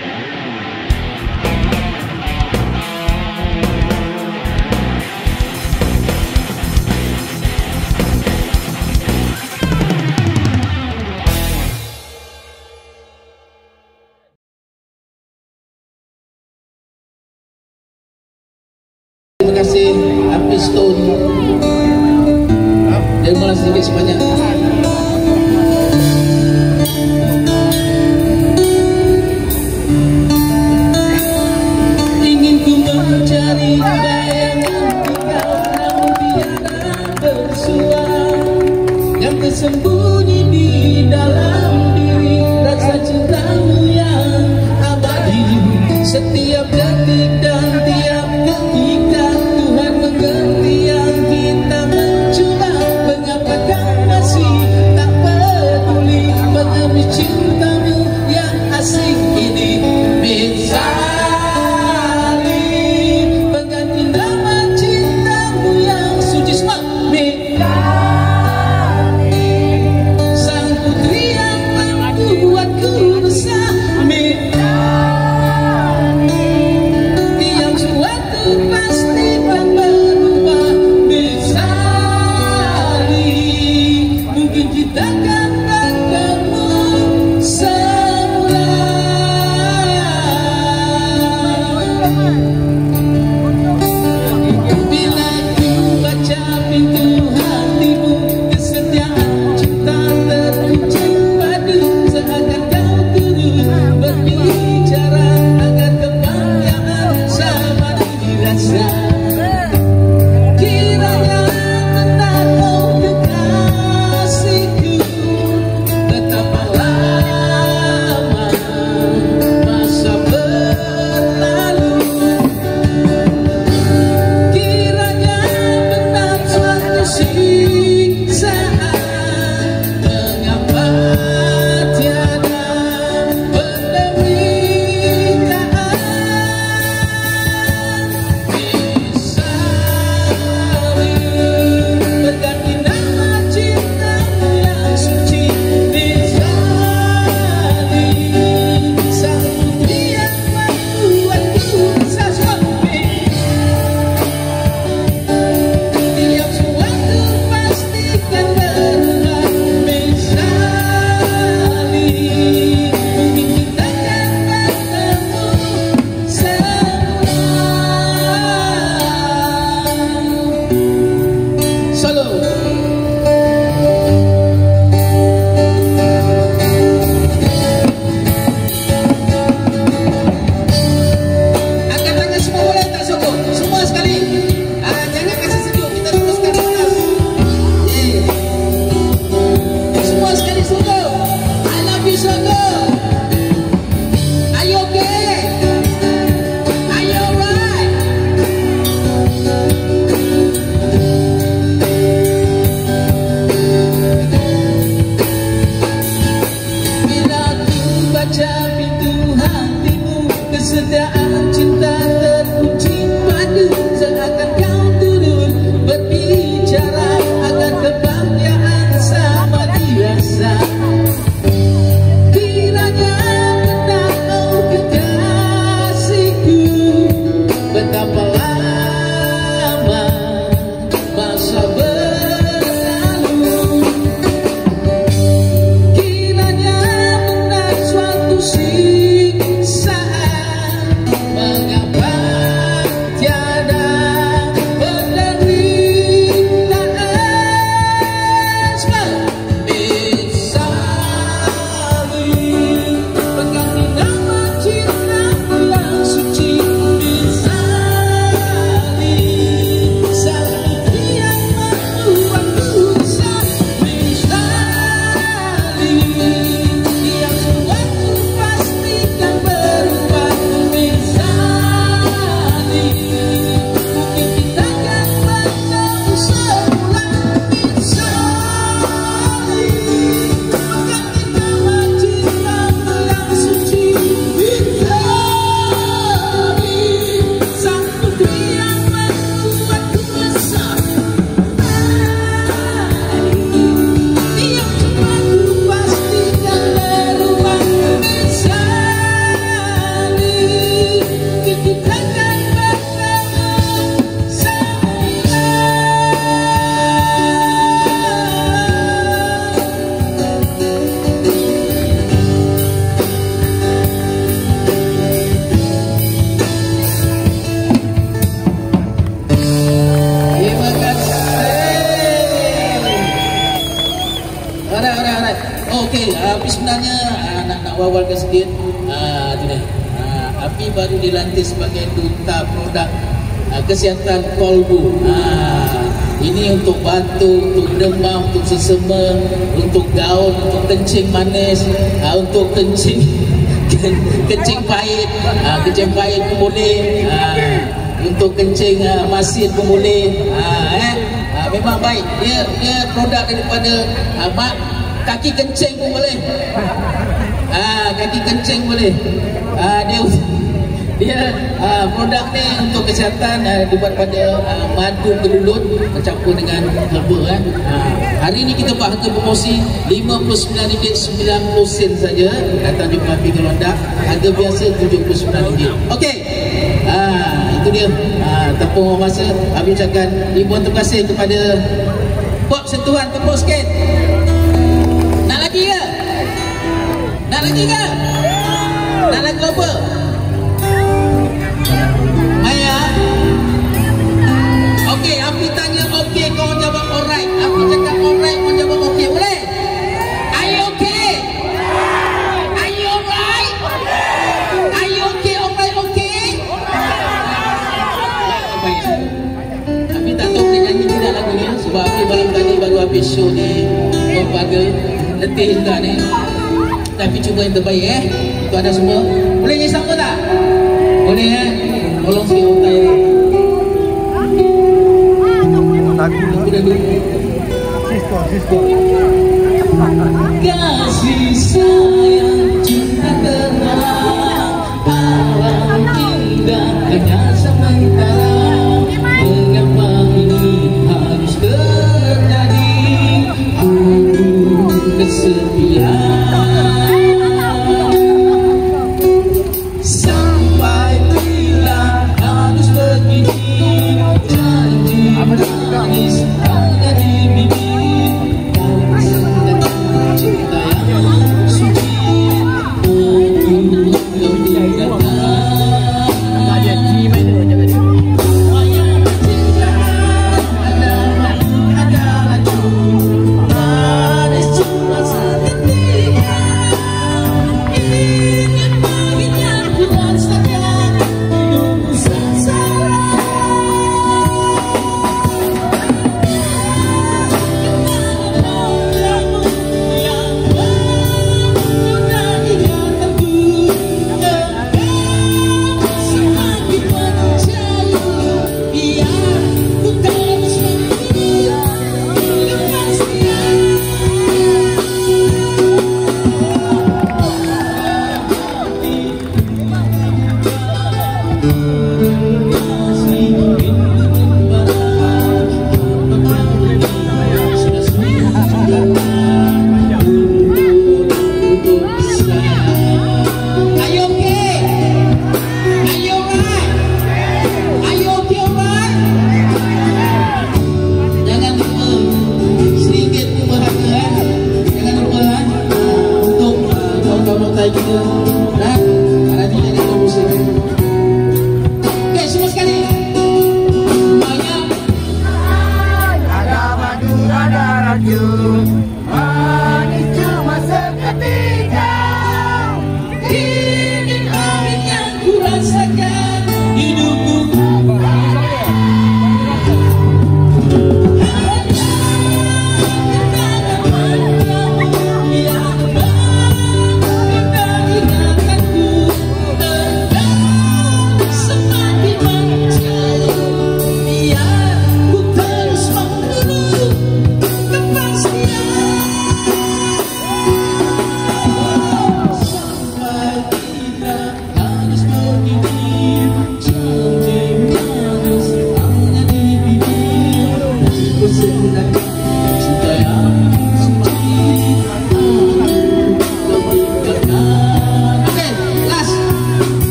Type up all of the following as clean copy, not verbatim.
Terima kasih artis Stone. Terima kasih sedikit sebanyak. Ingin ku mencari bayangan engkau, namun tiada bersua yang tersembunyi di dalam diri, rasa cintamu yang abadi. Setiap detik dan tiap ketika Tuhan mengerti yang kita mencoba. Mengapa kau masih tak peduli mengemis cintamu yang asing ini? Mitsali pengganti nama cintamu yang suci. Semua Mitsali, sang putri yang membuatku resah. Pasti akan berubah. Mitsali, mungkin kita akan bertemu semula. Bila ku baca pintu hatimu, kesetiaan cinta terkunci padu. Seakan kau turut berbicara agar kebahagiaan sama dirasa. Kiranya benar oh kekasihku, betapa lama masa berlalu. Kiranya benar suatu siksaan, mengapa tiada penderitaan. Berganti nama cintamu yang suci. Mitsali, sang putri yang membuatku resah. Tiap sesuatu pasti akan berubah. Mitsali, mungkin kita akan bertemu semula. Solo. Angkat tangan semua, boleh tak Soko? Semua sekali. Jangan kasih sejuk, kita teruskan keras. Semua sekali Soko. I love you Soko. Are you okay? Are you alright? Bila ku baca pintu hatimu, kesetiaan cinta terkunci padu. Seakan kau turut berbicara agar kebahagiaan sama dirasa. Kiranya benar oh kekasihku, betapa lama masa berlalu. Kiranya benar suatu siksaan, Tu dia. Api baru dilantik sebagai duta produk kesihatan kolbu. Ini untuk batuk, untuk demam, untuk sesama, untuk gaul, untuk kencing manis, untuk kencing kencing pahit, kencing pahit pun boleh, untuk kencing masin pun boleh. Memang baik. Dia produk daripada kaki kencing pun boleh. Kaki kencing boleh. Dia produk ni untuk kesihatan, dibuat pada madu kedulut bercampur dengan herba. Hari ni kita buat harga promosi RM59.90 saja. Datang jumpa Api Gelondak. Harga biasa RM79. Okey. Itu dia. Tepung masa. Abi ucapkan ribuan terima kasih kepada Pop Sentuhan. Tepung sikit. Nak lagi ke? Nak lagi ke? Nak lagi apa? Okey, Api tanya okey, kau jawab alright. Api cakap alright, kau jawab okey. Boleh? Are you okay? Are you alright? Are you okay? Alright, okay? Baik. Api tak tahu boleh nyanyi tidak lagu ni, sebab Api malam tadi baru habis show ni. Berbagai letih juga ni. Tapi cuba yang terbaik untuk anda semua. Boleh nyanyi sama tak? Boleh Tolong sikit otai ni. Kasih sayang cinta terang, alam indah hanya sementara. Mengapa ini harus terjadi? Aku kesepian. Sampai bila harus begini? Janji manis hanya di bibir.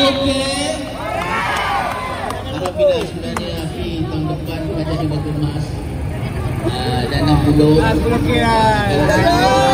okey? Harap bila sudah ada Afi tahun depan pada di batu emas. Dan 60. Okey lah.